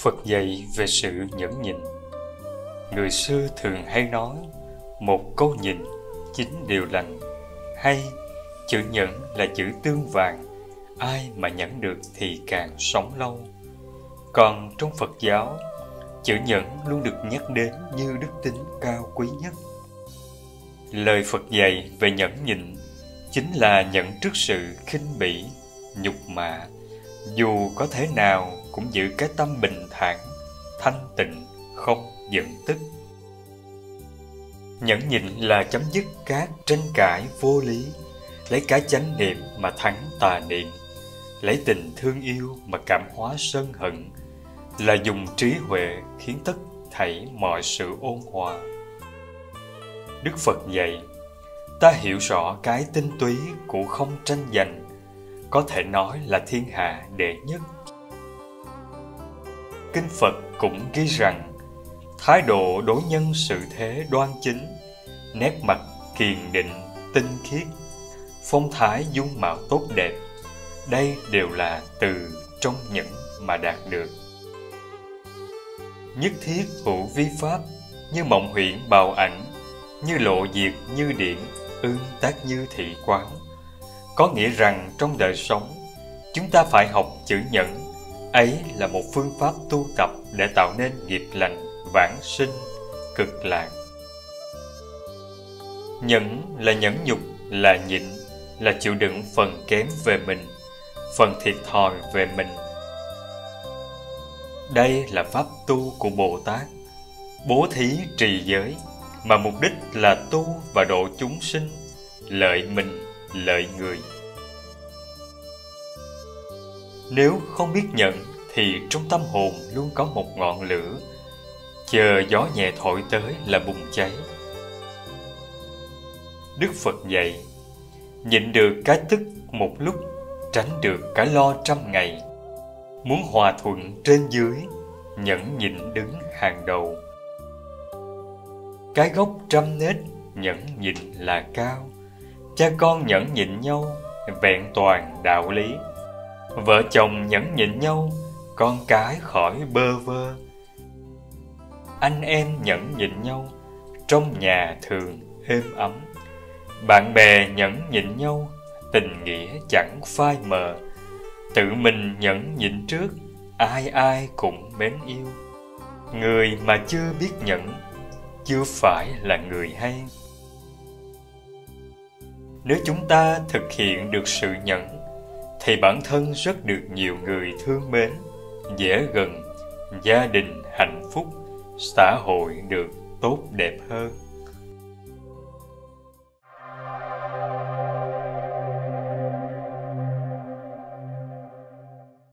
Phật dạy về sự nhẫn nhịn. Người xưa thường hay nói, một câu nhịn, 9 điều lành. Hay, chữ nhẫn là chữ tương vàng, ai mà nhẫn được thì càng sống lâu. Còn trong Phật giáo, chữ nhẫn luôn được nhắc đến như đức tính cao quý nhất. Lời Phật dạy về nhẫn nhịn chính là nhẫn trước sự khinh bỉ, nhục mạ, dù có thế nào cũng giữ cái tâm bình thản, thanh tịnh, không giận tức. Nhẫn nhịn là chấm dứt các tranh cãi vô lý, lấy cái chánh niệm mà thắng tà niệm, lấy tình thương yêu mà cảm hóa sân hận, là dùng trí huệ khiến tất thảy mọi sự ôn hòa. Đức Phật dạy, ta hiểu rõ cái tinh túy của không tranh giành, có thể nói là thiên hạ đệ nhất. Kinh Phật cũng ghi rằng, thái độ đối nhân xử thế đoan chính, nét mặt kiên định, tinh khiết, phong thái dung mạo tốt đẹp, đây đều là từ trong nhẫn mà đạt được. Nhất thiết hữu vi pháp, như mộng huyễn bào ảnh, như lộ diệt như điện, ương tác như thị quán. Có nghĩa rằng trong đời sống, chúng ta phải học chữ nhẫn. Ấy là một phương pháp tu tập để tạo nên nghiệp lành, vãng sinh, cực lạc. Nhẫn là nhẫn nhục, là nhịn, là chịu đựng phần kém về mình, phần thiệt thòi về mình. Đây là pháp tu của Bồ Tát, bố thí trì giới, mà mục đích là tu và độ chúng sinh, lợi mình, lợi người. Nếu không biết nhận thì trong tâm hồn luôn có một ngọn lửa, chờ gió nhẹ thổi tới là bùng cháy. Đức Phật dạy, nhịn được cái tức một lúc, tránh được cái lo trăm ngày. Muốn hòa thuận trên dưới, nhẫn nhịn đứng hàng đầu. Cái gốc trăm nết, nhẫn nhịn là cao. Cha con nhẫn nhịn nhau, vẹn toàn đạo lý. Vợ chồng nhẫn nhịn nhau, con cái khỏi bơ vơ. Anh em nhẫn nhịn nhau, trong nhà thường êm ấm. Bạn bè nhẫn nhịn nhau, tình nghĩa chẳng phai mờ. Tự mình nhẫn nhịn trước, ai ai cũng mến yêu. Người mà chưa biết nhẫn, chưa phải là người hay. Nếu chúng ta thực hiện được sự nhẫn, thì bản thân rất được nhiều người thương mến, dễ gần, gia đình hạnh phúc, xã hội được tốt đẹp hơn.